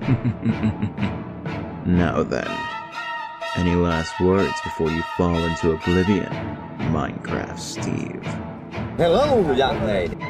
Now then, any last words before you fall into oblivion, Minecraft Steve? Hello, young lady.